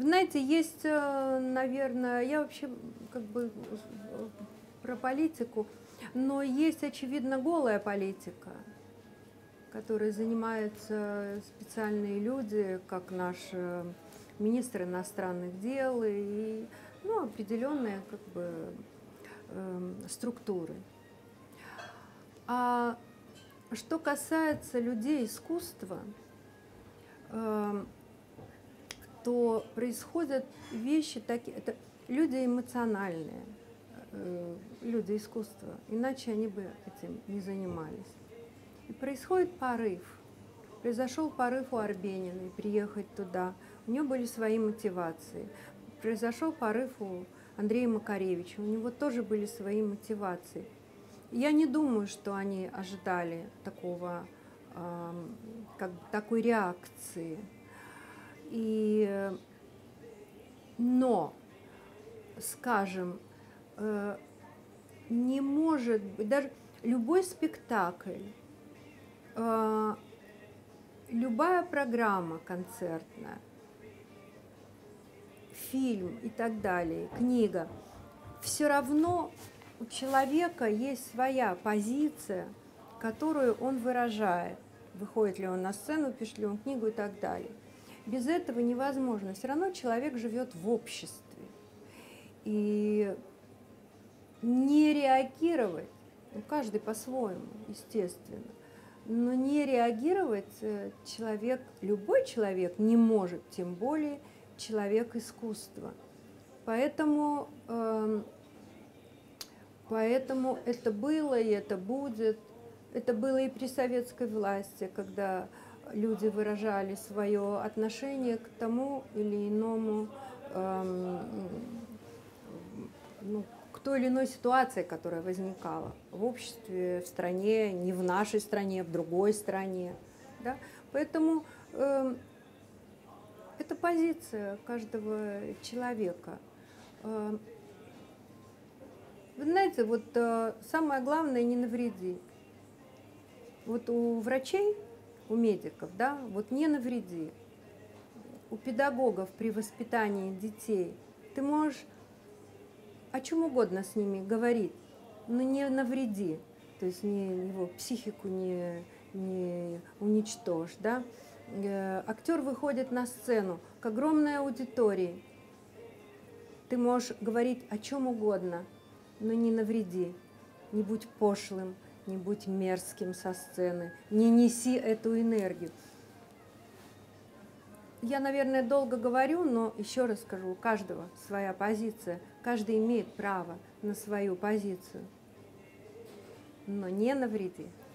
знаете, есть, наверное, я вообще как бы про политику, но есть, очевидно, голая политика, которой занимаются специальные люди, как наш министр иностранных дел и ну, определенные как бы, структуры. А что касается людей искусства, то происходят вещи такие, это люди эмоциональные, люди искусства, иначе они бы этим не занимались. И происходит порыв. Произошел порыв у Арбениной приехать туда. У нее были свои мотивации. Произошел порыв у Андрея Макаревича. У него тоже были свои мотивации. Я не думаю, что они ожидали такого, такой реакции. Но, скажем, не может быть, даже любой спектакль, любая программа концертная, фильм и так далее, книга, все равно у человека есть своя позиция, которую он выражает. Выходит ли он на сцену, пишет ли он книгу и так далее. Без этого невозможно. Все равно человек живет в обществе. И не реагировать, ну, каждый по-своему, естественно, но не реагировать человек, любой человек не может, тем более человек искусства. Поэтому это было и это будет. Это было и при советской власти, когда люди выражали свое отношение к тому или иному, ну, к той или иной ситуации, которая возникала в обществе, в стране, не в нашей стране, в другой стране. Да? Поэтому это позиция каждого человека. Вы знаете, вот самое главное — не навреди. Вот у врачей, у медиков, да, вот не навреди. У педагогов при воспитании детей ты можешь о чем угодно с ними говорить, но не навреди, то есть его психику не уничтожь, да. Актер выходит на сцену к огромной аудитории. Ты можешь говорить о чем угодно, но не навреди, не будь пошлым, не будь мерзким со сцены, не неси эту энергию. Я, наверное, долго говорю, но еще раз скажу, у каждого своя позиция, каждый имеет право на свою позицию, но не навреди.